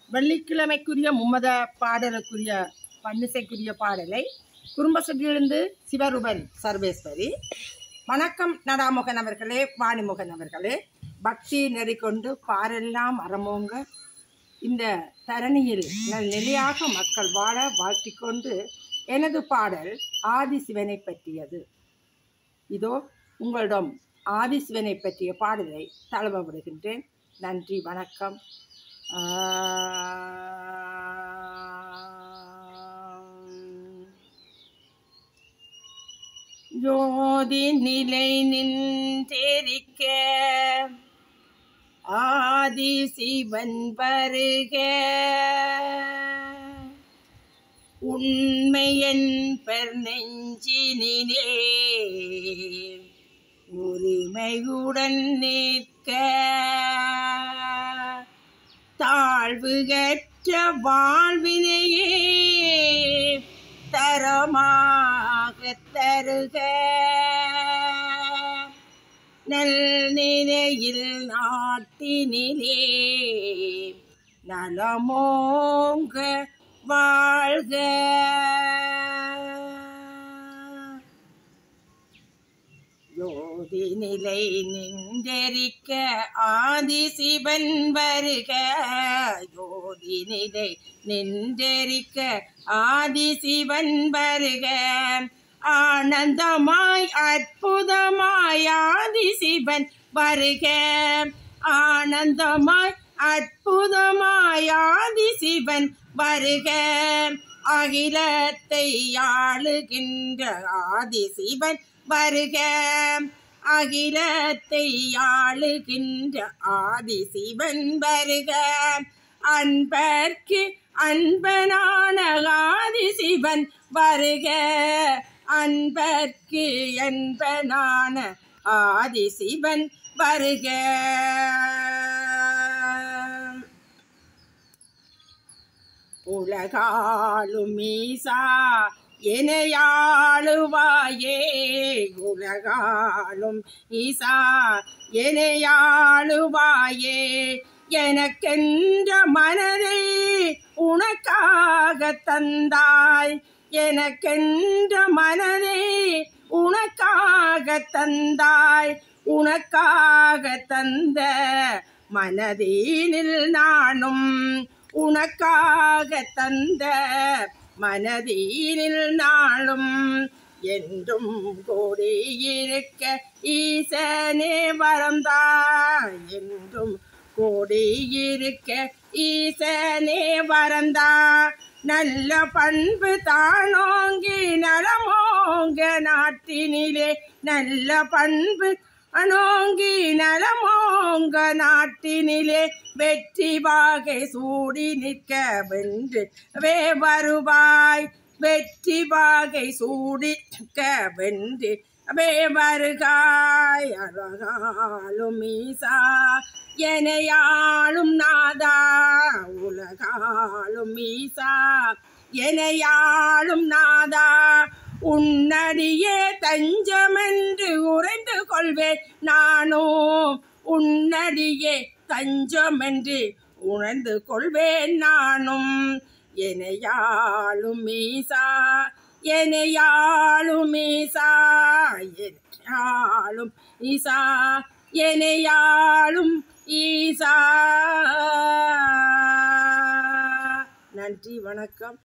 வெள்ளிக்கிழமைக்குரிய மும்மத பாடலுக்குரிய பன்னிசைக்குரிய பாடலை குறும்பசட்டிலிருந்து சிவரூபன் சர்வேஸ்வரி. வணக்கம் நடாமுகன் அவர்களே, வாணிமுகன் அவர்களே. பக்தி நெறி கொண்டு பாரெல்லாம் அறமோங்க இந்த தரணியில் நிலையாக மக்கள் வாழ வாழ்த்திக்கொண்டு எனது பாடல் ஆதிசிவனை பற்றியது. இதோ உங்களிடம் ஆதிசிவனை பற்றிய பாடலை தழுவ விடுகின்றேன். நன்றி, வணக்கம். ஜோதி நிலை நின்றேரிக்க ஆதி சிவன் வருக, உண்மையன் பெர் நெஞ்சினிலே உரிமையுடன் நிற்க, தாழ்வுகற்ற வாழ்வினையே தரமாக தருக, நல் நிலையில் நாட்டினிலே நலமோங்க வாழ்க. ஜோதி நிலை நின்றெரிக்க ஆதிசிவன் வருக, ஜோதி நிலை நின்றெரிக்க ஆதிசிவன் வருக, ஆனந்தமாய் அற்புதமாய் ஆதிசிவன் வருக, ஆனந்தமாய் அற்புதமாய் ஆதிசிவன் வருக, அகிலத்தை ஆளுகின்ற ஆதிசிவன் வருக, அகிலத்தை ஆளுகின்ற ஆதிசிவன் வருக, அன்பர்க்கு அன்பனான ஆதிசிவன் வருக, அன்பர்க்கு அன்பனான ஆதிசிவன் வருக. உலகாளும் ஈசா எனையாளுவாயே, உலகாளும் ஈசா எனையாளுவாயே, எனக்கென்ற மனதை உனக்காக தந்தாய், எனக்கென்ற மனதை உனக்காக தந்தாய், உனக்காக தந்த மனதீனில் நானும், உனக்காக தந்த மனதீனில் நாளும் என்றும் கூடியிருக்க ஈசனே வரந்தாய், என்றும் கூடியிருக்க ஈசனே வரந்தா, நல்ல பண்பு தானோங்கி நலமோங்க நாட்டினிலே, நல்ல பண்பு அனோங்கி நலமோங்க நாட்டினிலே, வெற்றி வாகை சூடி நிற்க வென்று வருவாய், வெற்றி வாகை சூடி நிற்க வென்று வருகாய். அழகாலும் ஈசா எனையாளும் நாதா, உலகாலும் ஈசா எனையாளும் நாதா, உன்னடியே தஞ்சமென்று உறைந்து கொள்வேன் நானும், உன்னடியே தஞ்சமென்று உணர்ந்து கொள்வேன் நானும், எனையாளும் ஈசா எனையாளும் ஈசா எனையாளும் ஈசா எனையாளும் ஈசா. நன்றி, வணக்கம்.